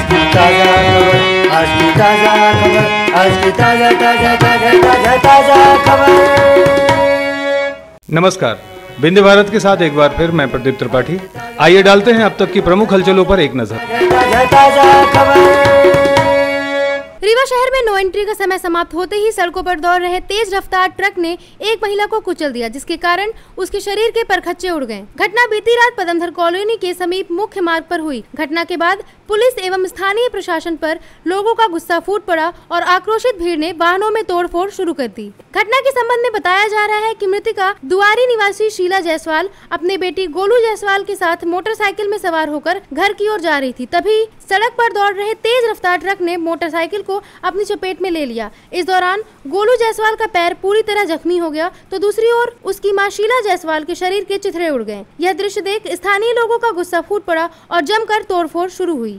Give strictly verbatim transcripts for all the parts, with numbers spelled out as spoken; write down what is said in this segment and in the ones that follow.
की ताजा खबर, आज की ताजा खबर, आज की ताजा ताजा ताजा ताजा ताजा खबर। नमस्कार, विंध्य भारत के साथ एक बार फिर मैं प्रदीप त्रिपाठी। आइए डालते हैं अब तक की प्रमुख हलचलों पर एक नजर। ताजा ताजा खबर। रीवा शहर में नो एंट्री का समय समाप्त होते ही सड़कों पर दौड़ रहे तेज रफ्तार ट्रक ने एक महिला को कुचल दिया, जिसके कारण उसके शरीर के परखच्चे उड़ गए। घटना बीती रात पदमधर कॉलोनी के समीप मुख्य मार्ग पर हुई। घटना के बाद पुलिस एवं स्थानीय प्रशासन पर लोगों का गुस्सा फूट पड़ा और आक्रोशित भीड़ ने वाहनों में तोड़फोड़ शुरू कर दी। घटना के संबंध में बताया जा रहा है कि मृतका दुआरी निवासी शीला जायसवाल अपने बेटी गोलू जायसवाल के साथ मोटरसाइकिल में सवार होकर घर की ओर जा रही थी। तभी सड़क पर दौड़ रहे तेज रफ्तार ट्रक ने मोटरसाइकिल को अपनी चपेट में ले लिया। इस दौरान गोलू जायसवाल का पैर पूरी तरह जख्मी हो गया, तो दूसरी ओर उसकी मां शीला जायसवाल के शरीर के चिथड़े उड़ गए। यह दृश्य देख स्थानीय लोगों का गुस्सा फूट पड़ा और जमकर तोड़फोड़ शुरू हुई।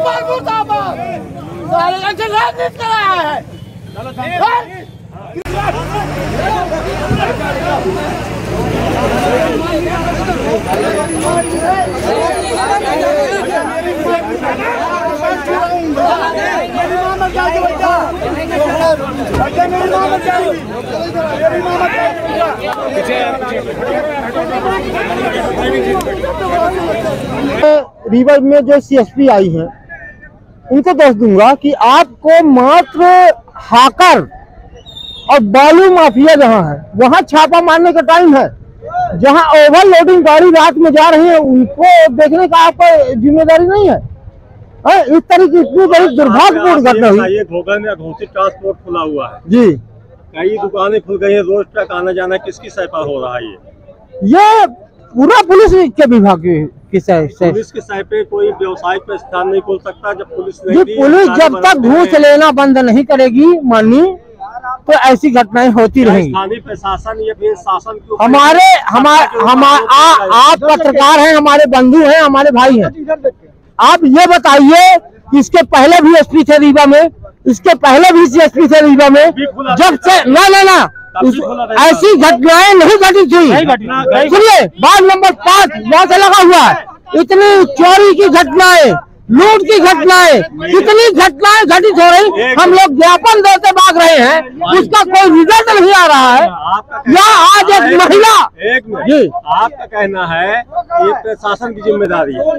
रीवा में जो सीएसपी आई है उनको दोष दूंगा कि आपको मात्र हाकर और बालू माफिया जहां है वहां छापा मारने का टाइम है। जहां ओवरलोडिंग गाड़ी रात में जा रही है उनको देखने का आपका जिम्मेदारी नहीं है। है? इस तरह की इतनी बड़ी दुर्भाग्यपूर्ण घटना हुई। घोघर में अघोषित ट्रांसपोर्ट खुला हुआ है जी, कई दुकानें खुल गई हैं, रोज ट्रक आना जाना किसकी सहायता हो रहा है? ये ये पूरा पुलिस के विभाग की से, से। पुलिस के सहाय पे कोई व्यवसायिक प्रतिष्ठान नहीं खोल सकता जब पुलिस जी, पुलिस जब तक घूस लेना बंद नहीं करेगी माननीय, तो ऐसी घटनाएं होती रहेंगी। स्थानीय प्रशासन या फिर शासन के हमारे हमारे हमारे आप पत्रकार हैं, हमारे बंधु हैं, हमारे भाई हैं। आप ये बताइए कि इसके पहले भी एसपी थे रीवा में, इसके पहले भी सीएसपी थे रीवा में, जब से ना ना ना ऐसी घटनाएं नहीं घटी थी। सुनिए, बात नंबर पाँच यहाँ से लगा हुआ है, इतनी चोरी की घटनाएं, लूट की घटनाएं, कितनी घटनाएं घटित हो रही, हम लोग ज्ञापन देते भाग रहे हैं, उसका कोई रिजल्ट नहीं आ रहा है। या आज एक महिला, एक जी आपका कहना है ये प्रशासन की जिम्मेदारी है,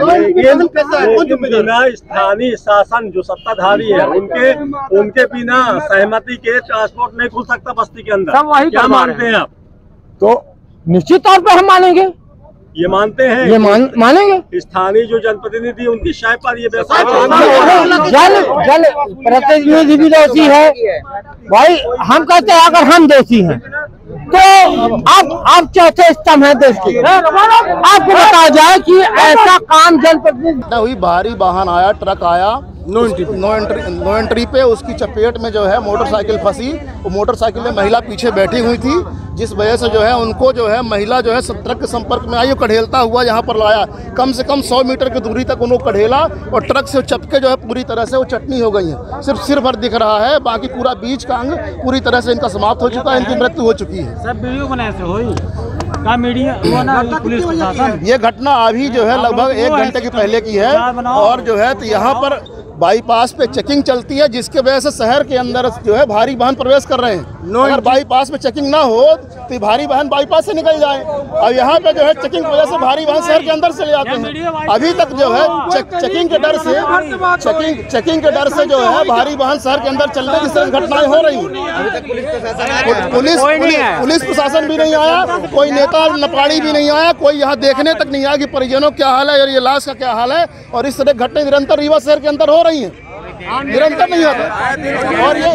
लेकिन बिना स्थानीय शासन जो सत्ताधारी है उनके उनके बिना सहमति के ट्रांसपोर्ट नहीं खुल सकता बस्ती के अंदर। क्या मानते हैं आप? तो निश्चित तौर पर हम मानेंगे, ये मानते हैं, ये मान, मानेंगे। स्थानीय जो जनप्रतिनिधि उनकी शाय पर ये व्यवसाय जल जल प्रतिनिधि भी दोषी है भाई। हम कहते हैं अगर हम दोषी हैं तो आप आप चौथे स्तंभ है देश के। आपको बताया जाए कि ऐसा काम जनप्रतिनिधि हुई, भारी वाहन आया, ट्रक आया, no entry no entry no entry पे उसकी चपेट में जो है मोटरसाइकिल फंसी। वो मोटरसाइकिल में महिला पीछे बैठी हुई थी, जिस वजह से जो है उनको जो है महिला जो है ट्रक के संपर्क में आई, कढ़ेलता हुआ यहाँ पर लाया। कम से कम सौ मीटर की दूरी तक उनको कढ़ेला और ट्रक से चपके जो है पूरी तरह से वो चटनी हो गई है। सिर्फ सिर भर दिख रहा है, बाकी पूरा बीच का अंग पूरी तरह से इनका समाप्त हो चुका है, इनकी मृत्यु हो चुकी है। सब वीडियो बनाए से हुई का मीडिया वो ना पुलिस प्रशासन। ये घटना अभी जो है लगभग एक घंटे की पहले की है और जो है तो यहाँ पर बाईपास पे चेकिंग चलती है, जिसके वजह से शहर के अंदर जो है भारी वाहन प्रवेश कर रहे हैं। अगर बाईपास पे चेकिंग ना हो तो भारी वाहन बाईपास से निकल जाए। अब यहाँ पे जो है चेकिंग की वजह से भारी वाहन शहर के अंदर से ले आते हैं। अभी तक जो है चेक, चेकिंग के डर से चेकिंग चेकिंग के डर से जो है भारी वाहन शहर के अंदर चलने की तरह घटनाएं हो रही हैं। पुलिस पुलिस प्रशासन भी नहीं आया, कोई नेता नपाड़ी भी नहीं आया, कोई यहाँ देखने तक नहीं आया कि परिजनों क्या हाल है और ये लाश का क्या हाल है। और इस तरह घटनाएं निरंतर रीवा शहर के अंदर हो रही हैं, निरंतर नहीं होता। और ये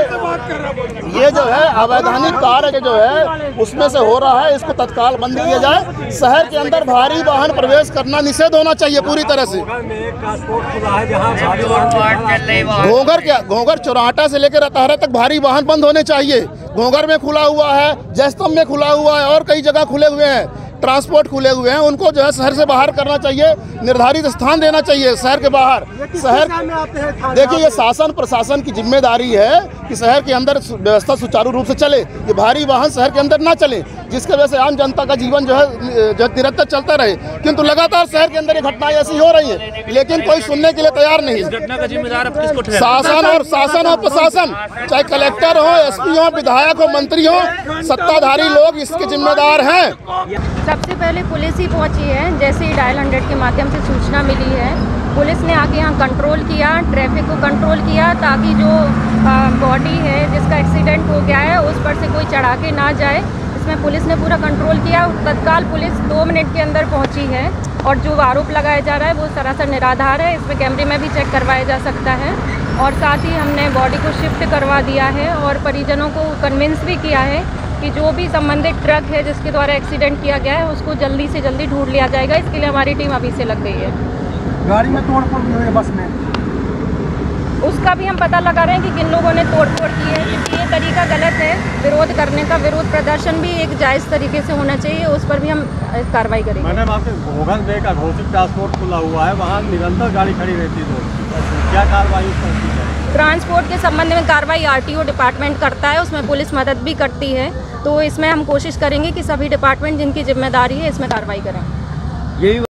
ये जो है अवैधानिक कार्य जो है उसमें से हो रहा है, इसको तत्काल बंद किया जाए। शहर के अंदर भारी वाहन प्रवेश करना निषेध होना चाहिए पूरी तरह से। घोघर क्या घोघर चौराहा से लेकर रताहरा तक भारी वाहन बंद होने चाहिए। घोघर में खुला हुआ है, जयस्तंभ में खुला हुआ है और कई जगह खुले हुए हैं। ट्रांसपोर्ट खुले हुए हैं, उनको जो है शहर से बाहर करना चाहिए, निर्धारित स्थान देना चाहिए शहर के बाहर। शहर देखिए, ये शासन प्रशासन की जिम्मेदारी है कि शहर के अंदर व्यवस्था सुचारू रूप से चले, ये भारी वाहन शहर के अंदर ना चले, जिसकी वजह से आम जनता का जीवन जो है जो निरंतर चलता रहे। किंतु लगातार शहर के अंदर ये घटनाएं ऐसी हो रही है, लेकिन कोई सुनने के लिए तैयार नहीं। घटना का जिम्मेदार अब किसको ठहराएं? शासन और शासन और प्रशासन, चाहे कलेक्टर हो, एसपी हो, विधायक हो, मंत्री हो, सत्ताधारी लोग इसके जिम्मेदार हैं। सबसे पहले पुलिस ही पहुंची है। जैसे ही डायल हंड्रेड के माध्यम से सूचना मिली है, पुलिस ने आके यहाँ कंट्रोल किया, ट्रैफिक को कंट्रोल किया, ताकि जो बॉडी है जिसका एक्सीडेंट हो गया है उस पर से कोई चढ़ा के ना जाए। इसमें पुलिस ने पूरा कंट्रोल किया। तत्काल पुलिस दो मिनट के अंदर पहुंची है और जो आरोप लगाया जा रहा है वो सरासर निराधार है। इसमें कैमरे में भी चेक करवाया जा सकता है और साथ ही हमने बॉडी को शिफ्ट करवा दिया है और परिजनों को कन्विंस भी किया है कि जो भी संबंधित ट्रक है जिसके द्वारा एक्सीडेंट किया गया है उसको जल्दी से जल्दी ढूंढ लिया जाएगा। इसके लिए हमारी टीम अभी से लग गई है। गाड़ी में तोड़ फोड़ भी हुई है, बस में उसका भी हम पता लगा रहे हैं कि किन लोगों ने तोड़ फोड़ की है, क्योंकि ये तरीका गलत है विरोध करने का। विरोध प्रदर्शन भी एक जायज़ तरीके से होना चाहिए, उस पर भी हम कार्रवाई करेंगे। मैडम, आपके घोघन में का घोषित ट्रांसपोर्ट खुला हुआ है, वहाँ निरंतर गाड़ी खड़ी रहती है, तो क्या कार्रवाई उस पर की जाए? ट्रांसपोर्ट के संबंध में कार्रवाई आरटीओ डिपार्टमेंट करता है, उसमें पुलिस मदद भी करती है। तो इसमें हम कोशिश करेंगे कि सभी डिपार्टमेंट जिनकी जिम्मेदारी है इसमें कार्रवाई करें। यही